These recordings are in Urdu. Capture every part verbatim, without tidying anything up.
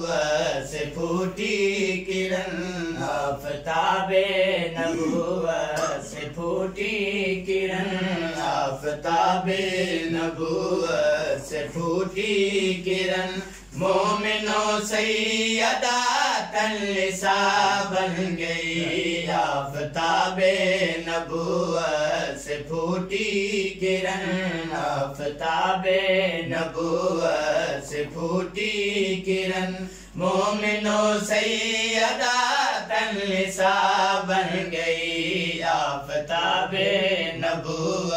نبوت سے پھوٹی کرن، آفتاب نبوت سے پھوٹی کرن، آفتاب نبوت سے پھوٹی کرن، مومنوں سیدہ تنسا بن گئی، آفتاب نبوت سے پھوٹی کرن، آفتاب نبوت سے پھوٹی کرن، مومنوں سیدہ تنسا بن گئی، آفتاب نبوت،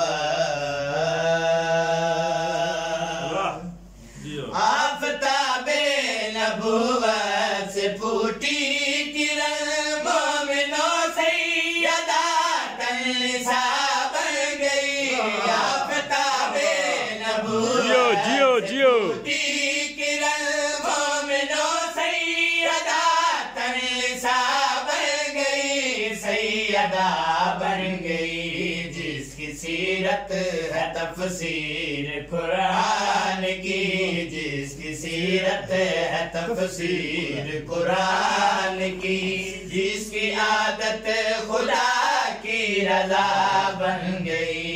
آفتاب نبوت سے پھوٹی کرن، مومنوں سیدہ تنسا بن گئی، آفتاب نبوت سے پھوٹی کرن، مومنوں سیدہ تنسا بن گئی، سیدہ بن گئی، جس کی سیرت ہے تفسیر قرآن کی، جس کی سیرت ہے تفسیر قرآن کی، جس کی عادت خدا کی رضا بن گئی،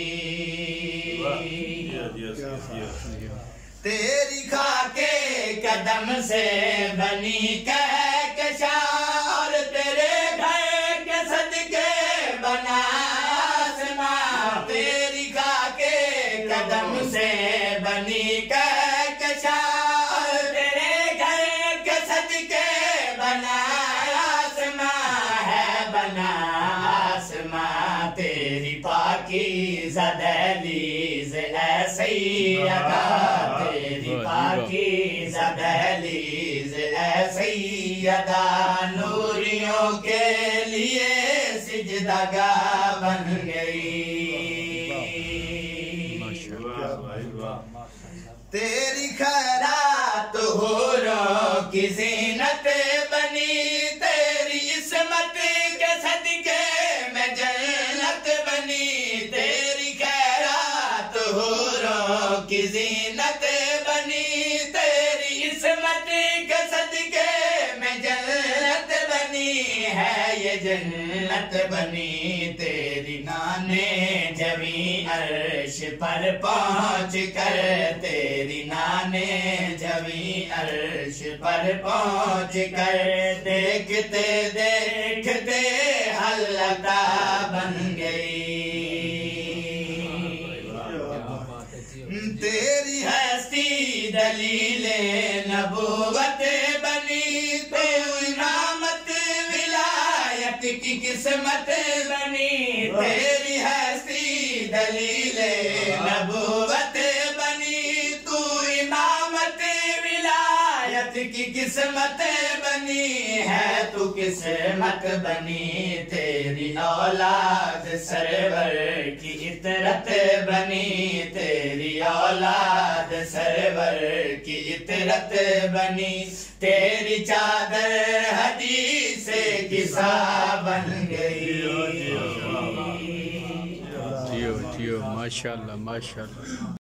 تیری خاک قدم سے بنی کہکشاں، اور تیرے گھر کے صدقے بنا آسمان، تیری خاک قدم سے بنی کہکشاں، اور تیرے گھر کے صدقے بنا آسمان ہے، بنا آسمان، تیری پاکیزہ دہلیز اے سیدہ، تیری پاکیزہ دہلیز اے سیدہ، نوریوں کے لیے سجدہ گاہ بن گئی، تیری خیرات حوروں کی زینت بنی، تیری عصمت کے صدقے میں جنت بنی، تیری خیرات حوروں کی زینت بنی، تیری عصمت کے صدقے میں جنت بنی ہے، یہ جنت بنی، تیری نانے جویں عرش پر پہنچ کر، تیری نانے جویں عرش پر پہنچ کر، دیکھتے دیکھتے حلقہ بن گئی، تیری ہستی دلیل نبوت بنی، تو امامت ولایت کی قسمت بنی، تیری ہستی دلیل نبوت بنی، تو امامت ولایت کی قسمت بنی ہے، تو قسمت بنی، تیری اولاد سرور کی عطرت بنی، تیری اولاد سرور کی عطرت بنی، تیری چادر حدیث کسا بن گئی، جیو جیو ماشاءاللہ ماشاءاللہ۔